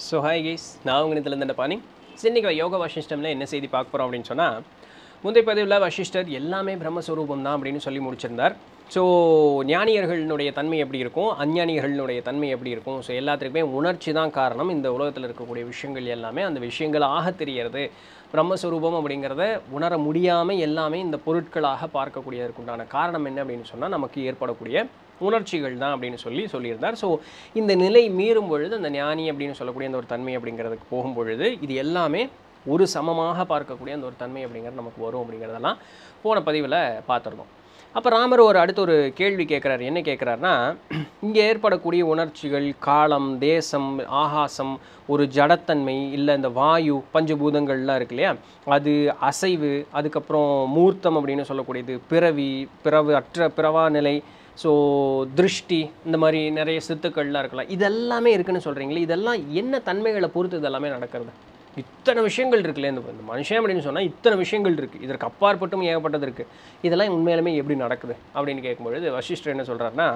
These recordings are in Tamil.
ஸோ ஹாய் கைஸ், நான் உங்கள் நிலத்திலேருந்து பாணி. இன்னைக்கு யோகா வசிஷ்டமில் என்ன செய்தி பார்க்க போகிறோம் அப்படின்னு சொன்னால், முந்தைய பதிவில் வசிஷ்டர் எல்லாமே பிரம்மஸ்வரூபம் தான் அப்படின்னு சொல்லி முடிச்சிருந்தார். ஸோ ஞானியர்களுடைய தன்மை எப்படி இருக்கும், அஞ்ஞானிகளுடைய தன்மை எப்படி இருக்கும், ஸோ எல்லாத்துக்குமே உணர்ச்சி தான் காரணம். இந்த உலகத்தில் இருக்கக்கூடிய விஷயங்கள் எல்லாமே அந்த விஷயங்களாக தெரியறது. பிரம்மஸ்வரூபம் அப்படிங்கிறத உணர முடியாமல் எல்லாமே இந்த பொருட்களாக பார்க்கக்கூடியதற்குண்டான காரணம் என்ன அப்படின்னு சொன்னால், நமக்கு ஏற்படக்கூடிய உணர்ச்சிகள் தான் அப்படின்னு சொல்லியிருந்தார். ஸோ இந்த நிலை மீறும் பொழுது அந்த ஞானி அப்படின்னு சொல்லக்கூடிய அந்த ஒரு தன்மை அப்படிங்கிறதுக்கு போகும்பொழுது இது எல்லாமே ஒரு சமமாக பார்க்கக்கூடிய அந்த ஒரு தன்மை அப்படிங்கிறது நமக்கு வரும் அப்படிங்கிறதெல்லாம் போன பதிவில் பார்த்துருந்தோம். அப்போ ராமர் அடுத்த ஒரு கேள்வி கேட்குறாரு. என்ன கேட்குறாருன்னா, இங்கே ஏற்படக்கூடிய உணர்ச்சிகள், காலம், தேசம், ஆகாசம், ஒரு ஜடத்தன்மை, இல்லை இந்த வாயு, பஞ்சபூதங்கள்லாம் இருக்கு இல்லையா, அது அசைவு, அதுக்கப்புறம் மூர்த்தம் அப்படின்னு சொல்லக்கூடியது, பிறவு அற்ற பிறவா நிலை, ஸோ திருஷ்டி, இந்த மாதிரி நிறைய சித்துக்கள்லாம் இருக்கலாம். இதெல்லாமே இருக்குதுன்னு சொல்கிறீங்களே, இதெல்லாம் என்ன தன்மைகளை பொறுத்து இதெல்லாமே நடக்கிறது? இத்தனை விஷயங்கள் இருக்குல்ல இந்த மனுஷன் அப்படின்னு சொன்னால் இத்தனை விஷயங்கள் இருக்குது, இதற்கு அப்பாற்பட்டும் ஏகப்பட்டது இருக்குது. இதெல்லாம் உண்மையிலுமே எப்படி நடக்குது அப்படின்னு கேட்கும்பொழுது வசிஷ்டர் என்ன சொல்கிறாருன்னா,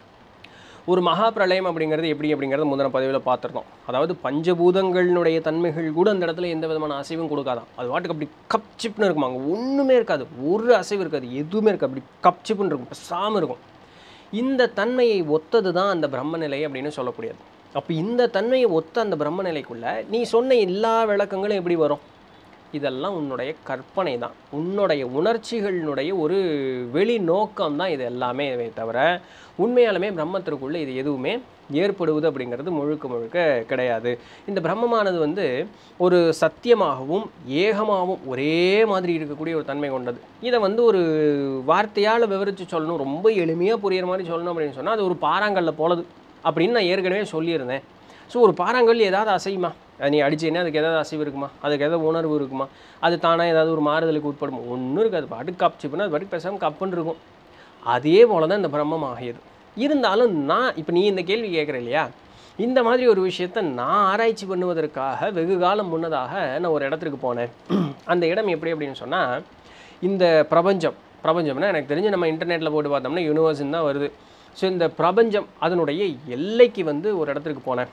ஒரு மகா பிரளயம் அப்படிங்கிறது எப்படி அப்படிங்கிறத முந்தின பதிவில் பார்த்துருந்தோம். அதாவது பஞ்சபூதங்களினுடைய தன்மைகள் கூட அந்த இடத்துல எந்த விதமான அசைவும் கொடுக்காதான். அது வாட்டுக்கு அப்படி கப் சிப்னு இருக்குமா, அங்கே ஒன்றுமே இருக்காது, ஒரு அசைவு இருக்காது, எதுவுமே இருக்காது, அப்படி கப் சிப்னு இருக்கும், பேசாமல் இருக்கும். இந்த தன்மையை ஒத்தது தான் அந்த பிரம்மநிலை அப்படின்னு சொல்லக்கூடியது. அப்போ இந்த தன்மையை ஒத்த அந்த பிரம்மநிலைக்குள்ளே நீ சொன்ன எல்லா விளக்கங்களும் எப்படி வரும்? இதெல்லாம் உன்னுடைய கற்பனை தான், உன்னுடைய உணர்ச்சிகளினுடைய ஒரு வெளி நோக்கம் தான் இது எல்லாமே தவிர உண்மையாலுமே பிரம்மத்திற்குள்ளே இது எதுவுமே ஏற்படுவது அப்படிங்கிறது முழுக்க கிடையாது. இந்த பிரம்மமானது ஒரு சத்தியமாகவும் ஏகமாகவும் ஒரே மாதிரி இருக்கக்கூடிய ஒரு தன்மை கொண்டது. இதை ஒரு வார்த்தையால் விவரித்து சொல்லணும், ரொம்ப எளிமையாக புரிகிற மாதிரி சொல்லணும் அப்படின்னு சொன்னால், அது ஒரு பாறாங்கல்ல போலது அப்படின்னு நான் ஏற்கனவே சொல்லியிருந்தேன். ஸோ ஒரு பாறாங்கல் ஏதாவது அசையுமா? நீ அடிச்சேன்னா அதுக்கு ஏதாவது அசைவு இருக்குமா? அதுக்கு ஏதாவது உணர்வு இருக்குமா? அது தானாக ஏதாவது ஒரு மாறுதலுக்கு உட்படுமா? ஒன்றும் இருக்காது, பாட்டுக்கு கப்ச்சிப்புன்னா அது பாட்டுக்கு பேசாமல் கப்புன்னு இருக்கும். அதே போல தான் இந்த பிரம்மம் ஆகியது. இருந்தாலும் நான் இப்போ நீ இந்த கேள்வி கேட்குற இல்லையா, இந்த மாதிரி ஒரு விஷயத்தை நான் ஆராய்ச்சி பண்ணுவதற்காக வெகு காலம் முன்னதாக நான் ஒரு இடத்துக்கு போனேன். அந்த இடம் எப்படி அப்படின்னு சொன்னால், இந்த பிரபஞ்சம்னா எனக்கு தெரிஞ்சு நம்ம இன்டர்நெட்டில் போட்டு பார்த்தோம்னா யூனிவர்ஸ்ன்னு தான் வருது. ஸோ இந்த பிரபஞ்சம் அதனுடைய எல்லைக்கு ஒரு இடத்துக்கு போனேன்.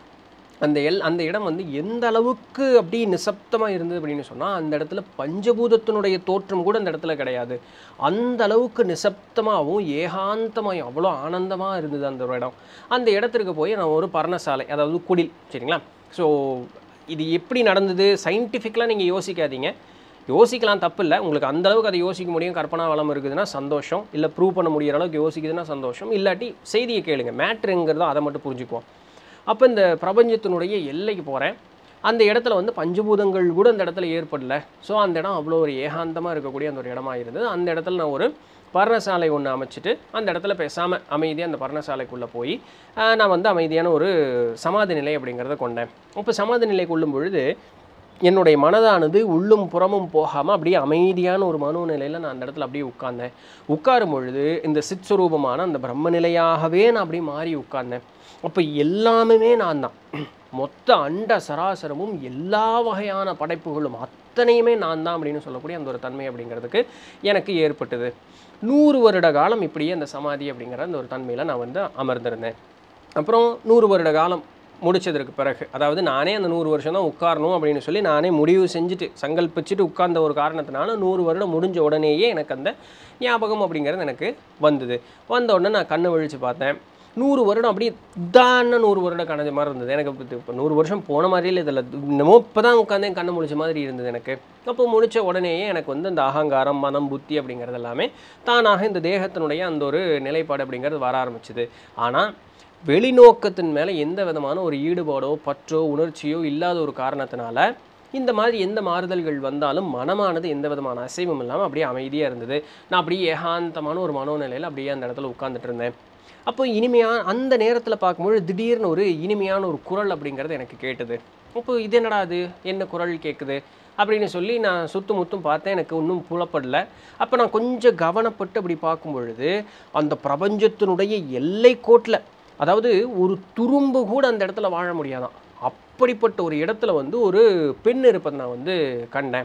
அந்த இடம் எந்த அளவுக்கு அப்படி நிசப்தமாக இருந்தது அப்படின்னு சொன்னால், அந்த இடத்துல பஞ்சபூதத்தினுடைய தோற்றம் கூட அந்த இடத்துல கிடையாது. அந்த அளவுக்கு நிசப்தமாகவும் ஏகாந்தமாகவும் அவ்வளோ ஆனந்தமாக இருந்தது அந்த ஒரு இடம். அந்த இடத்துக்கு போய் நான் ஒரு பர்ணசாலை, அதாவது குடில், சரிங்களா? ஸோ இது எப்படி நடந்தது சயின்டிஃபிக்கலாக நீங்கள் யோசிக்காதீங்க. யோசிக்கலாம், தப்பு இல்லை. உங்களுக்கு அந்தளவுக்கு அதை யோசிக்க முடியும், கற்பனா வளம் இருக்குதுன்னா சந்தோஷம், இல்லை ப்ரூவ் பண்ண முடிகிற அளவுக்கு யோசிக்குதுன்னா சந்தோஷம். இல்லாட்டி செய்தியை கேளுங்க, மேட்ருங்கிறதோ அதை மட்டும் புரிஞ்சுக்குவோம். அப்போ இந்த பிரபஞ்சத்தினுடைய எல்லைக்கு போகிறேன். அந்த இடத்துல பஞ்சபூதங்கள் கூட அந்த இடத்துல ஏற்படல. ஸோ அந்த இடம் அவ்வளோ ஒரு ஏகாந்தமாக இருக்கக்கூடிய அந்த ஒரு இடமா இருந்தது. அந்த இடத்துல நான் ஒரு பர்ணசாலை ஒன்று அமைச்சிட்டு அந்த இடத்துல பேசாமல் அமைதியாக அந்த பர்ணசாலைக்குள்ளே போய் நான் அமைதியான ஒரு சமாதி நிலை அப்படிங்கிறத கொண்டேன். இப்போ சமாதி நிலை கொள்ளும் பொழுது என்னுடைய மனதானது உள்ளும் புறமும் போகாமல் அப்படியே அமைதியான ஒரு மனோநிலையில் நான் அந்த இடத்துல அப்படியே உட்கார்ந்தேன். உட்காரும் பொழுது இந்த சிற்சுரூபமான அந்த பிரம்ம நிலையாகவே நான் அப்படியே மாறி உட்கார்ந்தேன். அப்போ எல்லாமே நான் தான், மொத்த அண்ட சராசரமும் எல்லா வகையான படைப்புகளும் அத்தனையுமே நான் தான் அப்படின்னு சொல்லக்கூடிய அந்த ஒரு தன்மை அப்படிங்கிறதுக்கு எனக்கு ஏற்பட்டது. 100 வருட காலம் இப்படியே அந்த சமாதி அப்படிங்கிற அந்த ஒரு தன்மையில் நான் அமர்ந்திருந்தேன். அப்புறம் 100 வருட காலம் முடிச்சதற்கு பிறகு, அதாவது நானே அந்த 100 வருஷம் தான் உட்காரணும் அப்படின்னு சொல்லி நானே முடிவு செஞ்சுட்டு சங்கல்பிச்சுட்டு உட்கார்ந்த ஒரு காரணத்தினால 100 வருடம் முடிஞ்ச உடனேயே எனக்கு அந்த ஞாபகம் அப்படிங்கிறது எனக்கு வந்தது. வந்த உடனே நான் கண்ணை விழித்து பார்த்தேன். 100 வருடம் அப்படியே தான் 100 வருடம் கணஞ்ச மாதிரி இருந்தது எனக்கு. இப்போ 100 வருஷம் போன மாதிரியே இல்லை, இதில் இன்னமும் இப்போ தான் உட்காந்தேன் கண்ணை முடிச்ச மாதிரி இருந்தது எனக்கு. அப்போ முடித்த உடனேயே எனக்கு அந்த அகங்காரம், மனம், புத்தி அப்படிங்கிறது எல்லாமே தானாக இந்த தேகத்தினுடைய அந்த ஒரு நிலைப்பாடு அப்படிங்கிறது வர ஆரம்பிச்சுது. ஆனால் வெளிநோக்கத்தின் மேலே எந்த விதமான ஒரு ஈடுபாடோ பற்றோ உணர்ச்சியோ இல்லாத ஒரு காரணத்தினால இந்த மாதிரி எந்த மாறுதல்கள் வந்தாலும் மனமானது எந்த விதமான அசைவும் இல்லாமல் அப்படியே அமைதியாக இருந்தது. நான் அப்படியே ஏகாந்தமான ஒரு மனோநிலையில் அப்படியே அந்த இடத்துல உட்காந்துட்டு இருந்தேன். அப்போ அந்த நேரத்தில் பார்க்கும்போது திடீர்னு ஒரு இனிமையான ஒரு குரல் அப்படிங்கிறது எனக்கு கேட்டது. அப்போ இது என்னடா அது, என்ன குரல் கேட்குது அப்படின்னு சொல்லி நான் சுற்றும் பார்த்தேன். எனக்கு ஒன்றும் புலப்படலை. அப்போ நான் கொஞ்சம் கவனப்பட்டு அப்படி பார்க்கும் பொழுது அந்த பிரபஞ்சத்தினுடைய எல்லை கோட்டில், அதாவது ஒரு துரும்பு கூட அந்த இடத்துல வாழ முடியாதான், அப்படிப்பட்ட ஒரு இடத்துல ஒரு பெண் இருப்பதை நான் கண்டேன்.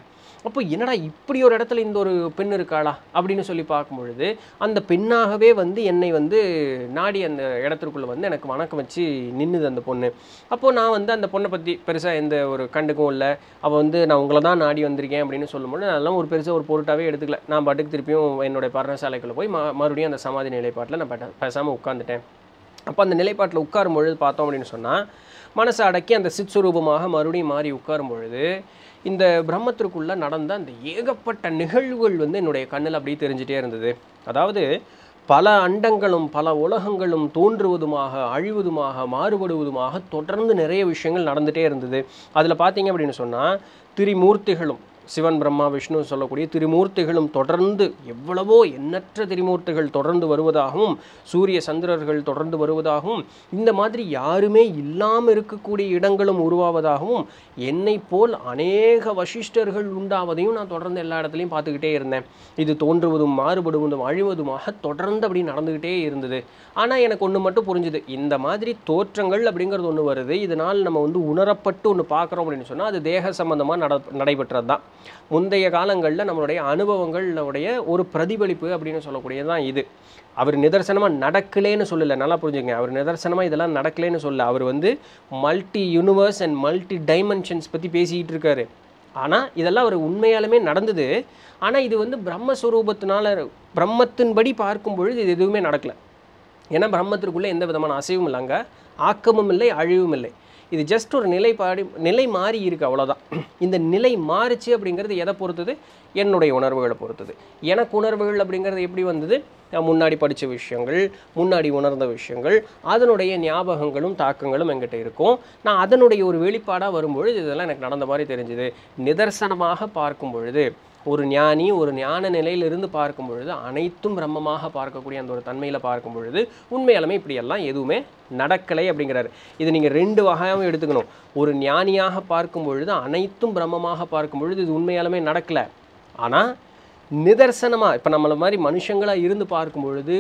அப்போ என்னடா இப்படி ஒரு இடத்துல இந்த ஒரு பெண் இருக்காளா அப்படின்னு சொல்லி பார்க்கும் பொழுது அந்த பெண்ணாகவே வந்து என்னை வந்து நாடி அந்த இடத்திற்குள்ளே வந்து எனக்கு வணக்கம் வச்சு நின்றுது அந்த பொண்ணு. அப்போது நான் வந்து அந்த பொண்ணை பற்றி பெருசாக எந்த ஒரு கண்டுக்கும் இல்லை. அவள் வந்து நான் உங்களை தான் நாடி வந்திருக்கேன் அப்படின்னு சொல்லும்போது அதெல்லாம் ஒரு பெருசாக ஒரு பொருட்டாகவே எடுத்துக்கல. நான் பாட்டுக்கு திருப்பியும் என்னுடைய பர்ணசாலைக்குள்ளே போய் மறுபடியும் அந்த சமாதி நிலைப்பாட்டில் நான் பேசாமல் உட்காந்துட்டேன். அப்போ அந்த நிலைப்பாட்டில் உட்காரும் பொழுது பார்த்தோம் அப்படின்னு சொன்னால் மனசை அடக்கி அந்த சிற்சுரூபமாக மறுபடியும் மாறி உட்காரும் பொழுது இந்த பிரம்மத்திற்குள்ளே நடந்த அந்த ஏகப்பட்ட நிகழ்வுகள் வந்து என்னுடைய கண்ணில் அப்படியே தெரிஞ்சிட்டே இருந்தது. அதாவது பல அண்டங்களும் பல உலகங்களும் தோன்றுவதுமாக அழிவதுமாக மாறுபடுவதுமாக தொடர்ந்து நிறைய விஷயங்கள் நடந்துகிட்டே இருந்தது. அதில் பார்த்தீங்க அப்படின்னு சொன்னால் திரிமூர்த்திகளும் சிவன் பிரம்மா விஷ்ணு சொல்லக்கூடிய திரிமூர்த்திகளும் தொடர்ந்து எவ்வளவோ எண்ணற்ற திரிமூர்த்திகள் தொடர்ந்து வருவதாகவும் சூரிய சந்திரர்கள் தொடர்ந்து வருவதாகவும் இந்த மாதிரி யாருமே இல்லாமல் இருக்கக்கூடிய இடங்களும் உருவாவதாகவும் என்னை போல் அநேக வசிஷ்டர்கள் உண்டாவதையும் நான் தொடர்ந்து எல்லா இடத்துலையும் பார்த்துக்கிட்டே இருந்தேன். இது தோன்றுவதும் மாறுபடுவதும் அழிவதுமாக தொடர்ந்து அப்படி நடந்துக்கிட்டே இருந்தது. ஆனால் எனக்கு ஒன்று மட்டும் புரிஞ்சுது, இந்த மாதிரி தோற்றங்கள் அப்படிங்கிறது ஒன்று வருது, இதனால் நம்ம வந்து உணரப்பட்டு ஒன்று பார்க்குறோம் அப்படின்னு சொன்னால் அது தேக சம்பந்தமாக நடைபெற்றது தான். முந்தைய காலங்களில் நம்மளுடைய அனுபவங்களுடைய ஒரு பிரதிபலிப்பு அப்படின்னு சொல்லக்கூடியது தான் இது. அவர் நிதர்சனமாக நடக்கலேன்னு சொல்லலை, நல்லா புரிஞ்சுங்க. அவர் நிதர்சனமாக இதெல்லாம் நடக்கலேன்னு சொல்ல, அவர் வந்து multi universe and multi dimensions பற்றி பேசிக்கிட்டு இருக்காரு. ஆனால் இதெல்லாம் அவர் உண்மையாலுமே நடந்தது. ஆனால் இது வந்து பிரம்மஸ்வரூபத்தினால பிரம்மத்தின்படி பார்க்கும் பொழுது இது எதுவுமே நடக்கலை. ஏன்னா பிரம்மத்திற்குள்ளே எந்த விதமான அசைவும் இல்லை, அங்கே ஆக்கமும் இல்லை அழிவும் இல்லை. இது ஜஸ்ட் ஒரு நிலை மாறி இருக்குது, அவ்வளோதான். இந்த நிலை மாறிச்சு அப்படிங்கிறது எதை பொறுத்தது? என்னுடைய உணர்வுகளை பொறுத்தது. எனக்கு உணர்வுகள் அப்படிங்கிறது எப்படி வந்தது? முன்னாடி படித்த விஷயங்கள், முன்னாடி உணர்ந்த விஷயங்கள், அதனுடைய ஞாபகங்களும் தாக்கங்களும் என்கிட்ட இருக்கும். நான் அதனுடைய ஒரு வெளிப்பாடாக வரும்பொழுது இதெல்லாம் எனக்கு நடந்த மாதிரி தெரிஞ்சுது. நிதர்சனமாக பார்க்கும் பொழுது ஒரு ஞானி ஒரு ஞான நிலையிலிருந்து பார்க்கும் பொழுது அனைத்தும் பிரம்மமாக பார்க்கக்கூடிய அந்த ஒரு தன்மையில் பார்க்கும் பொழுது உண்மையாலுமே இப்படியெல்லாம் எதுவுமே நடக்கலை அப்படிங்கிறாரு. இது நீங்கள் ரெண்டு வகையாகவும் எடுத்துக்கணும். ஒரு ஞானியாக பார்க்கும் பொழுது அனைத்தும் பிரம்மமாக பார்க்கும் பொழுது இது உண்மையாலுமே நடக்கலை. ஆனால் நிதர்சனமாக இப்போ நம்மளை மாதிரி மனுஷங்களாக இருந்து பார்க்கும் பொழுது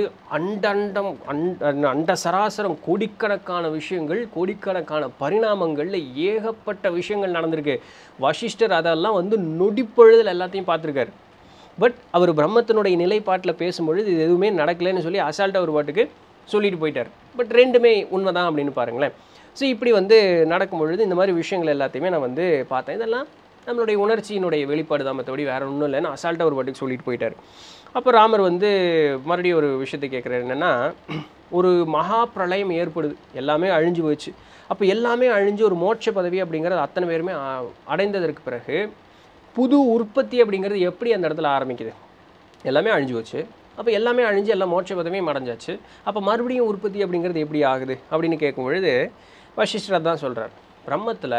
அண்ட சராசரம் கோடிக்கணக்கான விஷயங்கள், கோடிக்கணக்கான பரிணாமங்களில் ஏகப்பட்ட விஷயங்கள் நடந்திருக்கு. வசிஷ்டர் அதெல்லாம் வந்து நொடிப்பொழுதில் எல்லாத்தையும் பார்த்துருக்காரு. பட் அவர் பிரம்மத்தினுடைய நிலைப்பாட்டில் பேசும்பொழுது இது எதுவுமே நடக்கலைன்னு சொல்லி அசால்ட்டாக ஒரு பாட்டுக்கு சொல்லிட்டு போயிட்டார். பட் ரெண்டுமே உண்மைதான் அப்படின்னு பாருங்களேன். ஸோ இப்படி வந்து நடக்கும் பொழுது இந்த மாதிரி விஷயங்கள் எல்லாத்தையுமே நான் வந்து பார்த்தேன். இதெல்லாம் நம்மளுடைய உணர்ச்சியினுடைய வெளிப்பாடு தான், மற்றபடி வேறு ஒன்றும் இல்லைன்னு அசால்ட்டாக ஒரு பாட்டுக்கு சொல்லிட்டு போயிட்டார். அப்போ ராமர் வந்து மறுபடியும் ஒரு விஷயத்தை கேட்குறாரு. என்னென்னா, ஒரு மகா பிரளயம் ஏற்படுது, எல்லாமே அழிஞ்சு போச்சு. அப்போ எல்லாமே அழிஞ்சு ஒரு மோட்ச பதவி அப்படிங்கிறது அத்தனை பேருமே அடைந்ததற்கு பிறகு புது உற்பத்தி அப்படிங்கிறது எப்படி அந்த இடத்துல ஆரம்பிக்குது? எல்லாமே அழிஞ்சு போச்சு. அப்போ எல்லாமே அழிஞ்சு எல்லாம் மோட்ச பதவியும் அடைஞ்சாச்சு. அப்போ மறுபடியும் உற்பத்தி அப்படிங்கிறது எப்படி ஆகுது அப்படின்னு கேட்கும் பொழுது வசிஷ்டர் தான் சொல்கிறார், பிரம்மத்தில்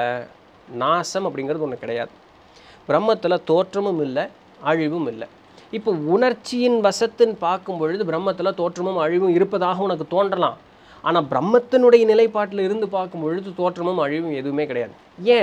நாசம் அப்படிங்கிறது ஒன்று கிடையாது. பிரம்மத்தில் தோற்றமும் இல்லை அழிவும் இல்லை. இப்போ உணர்ச்சியின் வசத்தின் பார்க்கும் பொழுது பிரம்மத்தில் தோற்றமும் அழிவும் இருப்பதாக உனக்கு தோன்றலாம். ஆனால் பிரம்மத்தினுடைய நிலைப்பாட்டில் இருந்து பார்க்கும் பொழுது தோற்றமும் அழிவும் எதுவுமே கிடையாது.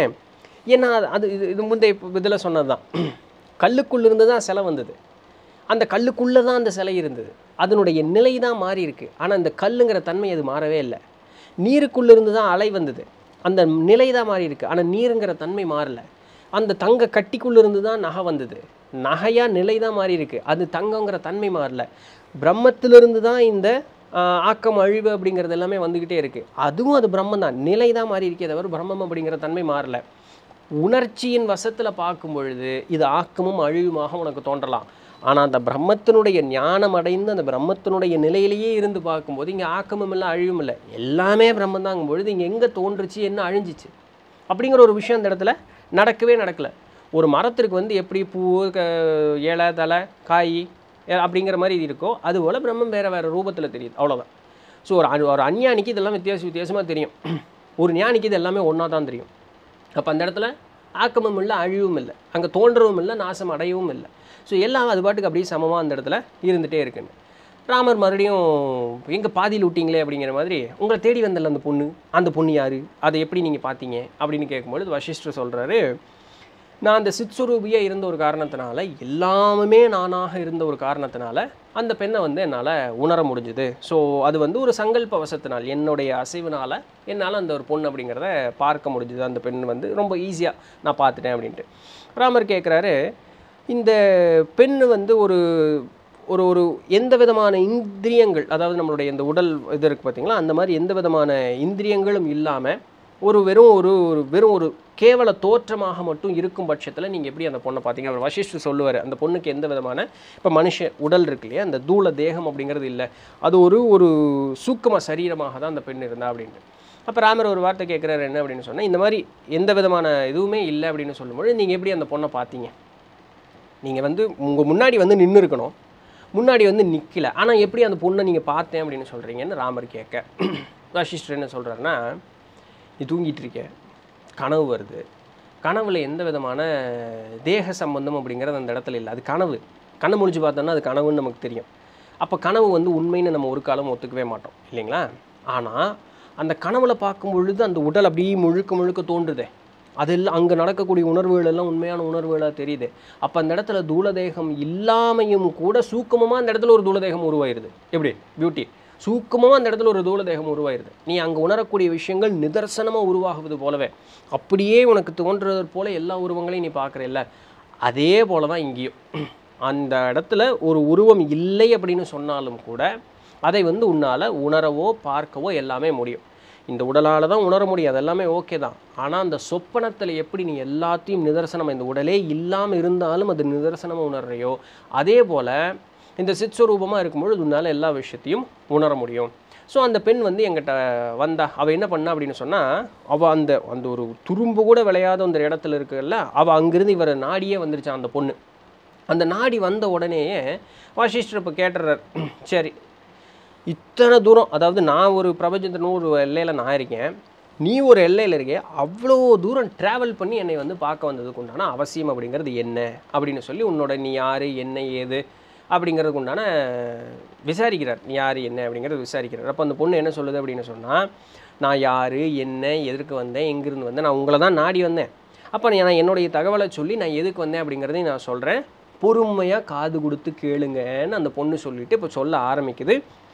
ஏன்னா அது இது முந்தைய இதில் சொன்னது தான். கல்லுக்குள்ளிருந்து தான் சிலை வந்தது, அந்த கல்லுக்குள்ளே தான் அந்த சிலை இருந்தது, அதனுடைய நிலை தான் மாறி இருக்குது. ஆனால் அந்த கல்லுங்கிற தன்மை அது மாறவே இல்லை. நீருக்குள்ளிருந்து தான் அலை வந்தது, அந்த நிலை தான் மாறி இருக்குது, ஆனால் நீருங்கிற தன்மை மாறலை. அந்த தங்க கட்டிக்குள்ளிருந்து தான் நகை வந்தது, நகையாக நிலை தான் மாறி இருக்குது, அது தங்கங்கிற தன்மை மாறல. பிரம்மத்திலிருந்து தான் இந்த ஆக்கம் அழிவு அப்படிங்கிறது எல்லாமே வந்துக்கிட்டே இருக்குது. அதுவும் அது பிரம்மன் தான், நிலை தான் மாறி இருக்கே தவிர பிரம்மம் அப்படிங்கிற தன்மை மாறலை. உணர்ச்சியின் வசத்தில் பார்க்கும் பொழுது இது ஆக்கமும் அழிவுமாக உனக்கு தோன்றலாம். ஆனால் அந்த பிரம்மத்தினுடைய ஞானம் அடைந்து அந்த பிரம்மத்தினுடைய நிலையிலேயே இருந்து பார்க்கும்போது இங்கே ஆக்கமும் இல்லை அழிவும் இல்லை, எல்லாமே பிரம்மன் தாங்கும் பொழுது இங்கே எங்கே தோன்றுச்சு என்ன அழிஞ்சிச்சு அப்படிங்கிற ஒரு விஷயம் அந்த இடத்துல நடக்கவே நடக்கலை. ஒரு மரத்திற்கு வந்து எப்படி பூ இலை தலை காய் அப்படிங்கிற மாதிரி இது இருக்கோ அதுபோல் பிரம்மம் வேறு வேறு ரூபத்தில் தெரியுது, அவ்வளோதான். ஸோ ஒரு அஞ்ஞானிக்கு இதெல்லாம் வித்தியாசமாக தெரியும், ஒரு ஞானிக்கு இது எல்லாமே ஒன்றா தான் தெரியும். அப்போ அந்த இடத்துல ஆக்கமும் இல்லை அழிவும் இல்லை, அங்கே தோன்றவும் இல்லை நாசம் அடையவும் இல்லை. ஸோ எல்லாம் அது பாட்டுக்கு அப்படியே சமமாக அந்த இடத்துல இருந்துகிட்டே இருக்குன்னு ராமர் மறுபடியும் எங்கே பாதியில் விட்டீங்களே அப்படிங்கிற மாதிரி, உங்களை தேடி வந்தல அந்த பொண்ணு யார், அதை எப்படி நீங்கள் பார்த்தீங்க அப்படின்னு கேட்கும்பொழுது வசிஷ்டர் சொல்கிறாரு, நான் அந்த சித்ஸ்வரூபியாக இருந்த ஒரு காரணத்தினால, எல்லாமே நானாக இருந்த ஒரு காரணத்தினால அந்த பெண்ணை வந்து என்னால் உணர முடிஞ்சுது. ஸோ அது வந்து ஒரு சங்கல்ப வசத்தினால், என்னுடைய அசைவினால் என்னால் அந்த ஒரு பொண்ணு அப்படிங்கிறத பார்க்க முடிஞ்சுது. அந்த பெண் வந்து ரொம்ப ஈஸியாக நான் பார்த்துட்டேன் அப்படின்ட்டு. ராமர் கேட்குறாரு, இந்த பெண் வந்து ஒரு ஒரு ஒரு எந்த விதமான இந்திரியங்கள், அதாவது நம்மளுடைய இந்த உடல் இது இருக்குது பார்த்தீங்களா, அந்த மாதிரி எந்த விதமான இந்திரியங்களும் இல்லாமல் வெறும் ஒரு கேவல தோற்றமாக மட்டும் இருக்கும் பட்சத்தில் நீங்கள் எப்படி அந்த பொண்ணை பார்த்தீங்க? அவர் வசிஷ்டர் சொல்லுவார், அந்த பொண்ணுக்கு எந்த விதமான இப்போ மனுஷ உடல் இருக்கு இல்லையா, அந்த தூள தேகம் அப்படிங்கிறது இல்லை, அது ஒரு சூக்கம சரீரமாக தான் அந்த பெண் இருந்தா அப்படின்ட்டு. அப்போ ராமர் ஒரு வார்த்தை கேட்குறாரு, என்ன அப்படின்னு சொன்னால், இந்த மாதிரி எந்த விதமான இதுவுமே இல்லை அப்படின்னு சொல்லும்போது நீங்கள் எப்படி அந்த பொண்ணை பார்த்தீங்க? நீங்கள் வந்து உங்கள் முன்னாடி வந்து நின்று இருக்கணும், முன்னாடி வந்து நிற்கல, ஆனால் எப்படி அந்த பொண்ணை நீங்கள் பார்த்தேன் அப்படின்னு சொல்கிறீங்கன்னு ராமர் கேட்க, வசிஷ்டர் என்ன சொல்கிறாருன்னா, நீ தூங்கிட்டு இருக்க, கனவு வருது, கனவில் எந்த விதமான தேக சம்பந்தம் அப்படிங்கிறது அந்த இடத்துல இல்லை, அது கனவு. கண்ணை முழிச்சு பார்த்தோன்னா அது கனவுன்னு நமக்கு தெரியும். அப்போ கனவு வந்து உண்மைன்னு நம்ம ஒரு காலம் ஒத்துக்கவே மாட்டோம் இல்லைங்களா? ஆனால் அந்த கனவுல பார்க்கும் பொழுது அந்த உடல் அப்படியே முழுக்க தோன்றுதே, அதெல்லாம் அங்கே நடக்கக்கூடிய உணர்வுகள் எல்லாம் உண்மையான உணர்வுகளாக தெரியுது. அப்போ அந்த இடத்துல தூளதேகம் இல்லாமையும் கூட சூக்கமமாக அந்த இடத்துல ஒரு தூளதேகம் உருவாயிருது. எப்படி பியூட்டி, சூக்கமாக அந்த இடத்துல ஒரு தூளதேகம் உருவாயிருது. நீ அங்கே உணரக்கூடிய விஷயங்கள் நிதர்சனமாக உருவாகுவது போலவே, அப்படியே உனக்கு தோன்றுறது போல எல்லா உருவங்களையும் நீ பார்க்குற இல்லை, அதே போல தான் இங்கேயும். அந்த இடத்துல ஒரு உருவம் இல்லை அப்படின்னு சொன்னாலும் கூட அதை வந்து உன்னால் உணரவோ பார்க்கவோ எல்லாமே முடியும். இந்த உடலால் தான் உணர முடியும், அது எல்லாமே ஓகே தான். ஆனால் அந்த சொப்பனத்தில் எப்படி நீ எல்லாத்தையும் நிதர்சனம், இந்த உடலே இல்லாமல் இருந்தாலும் அது நிதர்சனமாக உணர்றையோ, அதே போல் இந்த சித்ஸ்வரூபமாக இருக்கும்பொழுது உன்னால் எல்லா விஷயத்தையும் உணர முடியும். ஸோ அந்த பெண் வந்து எங்கிட்ட வந்தா, அவள் என்ன பண்ணா அப்படின்னு சொன்னால், அவள் அந்த அந்த ஒரு துரும்பு கூட விளையாத அந்த இடத்துல இருக்குல்ல, அவள் அங்கேருந்து இவரை நாடியே வந்துருச்சான் அந்த பொண்ணு. அந்த நாடி வந்த உடனேயே வசிஷ்டர் இப்போ கேட்டுறார், சரி இத்தனை தூரம், அதாவது நான் ஒரு பிரபஞ்சத்தின் ஒரு எல்லையில் நான் இருக்கேன், நீ ஒரு எல்லையில் இருக்கே, அவ்வளோ தூரம் ட்ராவல் பண்ணி என்னை வந்து பார்க்க வந்ததுக்கு உண்டான அவசியம் அப்படிங்கிறது என்ன அப்படின்னு சொல்லி, உன்னோட நீ யார் என்ன ஏது அப்படிங்கிறதுக்கு உண்டான விசாரிக்கிறார். நீ யார் என்ன அப்படிங்கிறது விசாரிக்கிறார். அப்போ அந்த பொண்ணு என்ன சொல்லுது அப்படின்னு சொன்னால், நான் யார் என்ன எதற்கு வந்தேன் எங்கேருந்து வந்தேன், நான் உங்களை தான் நாடி வந்தேன், அப்போ நான் என்னுடைய தகவலை சொல்லி நான் எதுக்கு வந்தேன் அப்படிங்கிறதையும் நான் சொல்கிறேன், பொறுமையாக காது கொடுத்து கேளுங்கன்னு அந்த பொண்ணு சொல்லிவிட்டு இப்போ சொல்ல ஆரம்பிக்குது.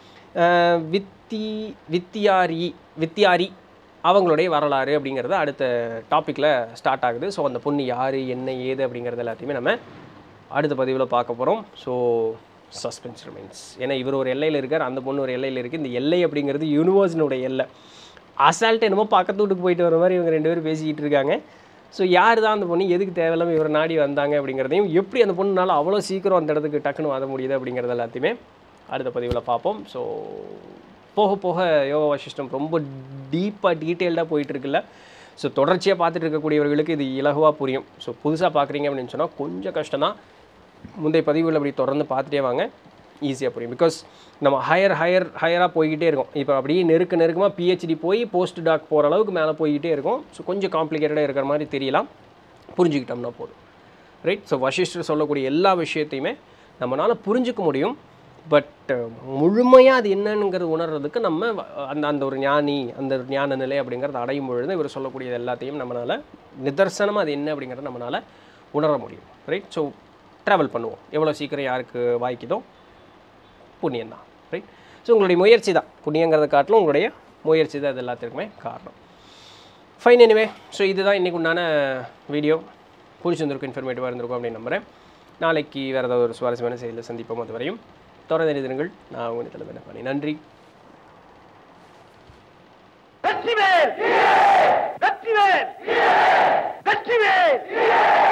வித்தியாரி அவங்களுடைய வரலாறு அப்படிங்கிறது அடுத்த டாப்பிக்கில் ஸ்டார்ட் ஆகுது. ஸோ அந்த பொண்ணு யார் என்ன ஏது அப்படிங்கிறது எல்லாத்தையுமே நம்ம அடுத்த பதிவில் பார்க்க போகிறோம். So suspense remains. ஏன்னா இவர் ஒரு எல்லையில் இருக்கார், அந்த பொண்ணு ஒரு எல்லையில் இருக்குது. இந்த எல்லை அப்படிங்கிறது யூனிவர்ஸினுடைய எல்லை. அசால்ட்டு என்னமோ பக்கத்து வீட்டுக்கு போயிட்டு வர மாதிரி இவங்க ரெண்டு பேரும் பேசிக்கிட்டு இருக்காங்க. ஸோ யார் தான் அந்த பொண்ணு, எதுக்கு தேவையில்லாமல் இவரை நாடி வந்தாங்க அப்படிங்கிறதையும், எப்படி அந்த பொண்ணுனால அவ்வளோ சீக்கிரம் அந்த இடத்துக்கு டக்குன்னு வர முடியுது அப்படிங்கிறது எல்லாத்தையுமே அடுத்த பதிவில் பார்ப்போம். ஸோ போக போக யோகா வாசிஷ்டம் ரொம்ப டீப்பாக டீட்டெயில்டாக போயிட்டுருக்குல்ல. ஸோ தொடர்ச்சியாக பார்த்துட்டு இருக்கக்கூடியவர்களுக்கு இது இலகுவாக புரியும். ஸோ புதுசாக பார்க்குறீங்க அப்படின்னு சொன்னால் கொஞ்சம் கஷ்டம் தான். முந்தைய பதிவுகள் அப்படி தொடர்ந்து பார்த்துட்டே வாங்க, ஈஸியாக புரியும். பிகாஸ் நம்ம ஹையராக போய்கிட்டே இருக்கோம். இப்போ அப்படியே நெருக்கமாக பிஹெச்டி போய் போஸ்ட் டாக் போகிற அளவுக்கு மேலே போய்கிட்டே இருக்கும். ஸோ கொஞ்சம் காம்ப்ளிகேட்டடாக இருக்கிற மாதிரி தெரியலாம், புரிஞ்சுக்கிட்டோம்னா போதும். ரைட். ஸோ வசிஷ்டர் சொல்லக்கூடிய எல்லா விஷயத்தையுமே நம்மளால் புரிஞ்சிக்க முடியும். பட் முழுமையாக அது என்னங்கிறது உணர்றதுக்கு நம்ம அந்த ஒரு ஞானி, அந்த ஞான நிலை அப்படிங்கிறது அடையும் பொழுது இவர் சொல்லக்கூடியது எல்லாத்தையும் நம்மளால் நிதர்சனமாக அது என்ன அப்படிங்கிறத நம்மளால் உணர முடியும். ரைட். ஸோ ட்ராவல் பண்ணுவோம், எவ்வளோ சீக்கிரம் யாருக்கு வாய்க்குதோ புண்ணியந்தான். ரைட். ஸோ உங்களுடைய முயற்சி தான், புண்ணியங்கிறத காட்டிலும் உங்களுடைய முயற்சி தான் இது எல்லாத்துக்குமே காரணம். ஃபைன். எனிவே, ஸோ இதுதான் இன்றைக்கு உண்டான வீடியோ. பிடிச்சிருந்திருக்கும், இன்ஃபர்மேட்டிவாக இருந்திருக்கும் அப்படின்னு நம்புகிறேன். நாளைக்கு வேறு ஏதாவது ஒரு சுவாரஸ்யமான செய்தியில் சந்திப்போம். அது வரையும் தொடர்ந்து எழுதுங்கள். நான் உங்கள் தலைவர் பண்ணி நன்றி. வெற்றிவேல் வெற்றிவேல் வெற்றிவேல்.